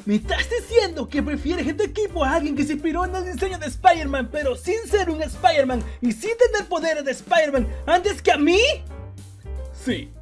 ¿Me estás diciendo que prefieres en tu equipo a alguien que se inspiró en el diseño de Spider-Man, pero sin ser un Spider-Man y sin tener poderes de Spider-Man antes que a mí? Sí,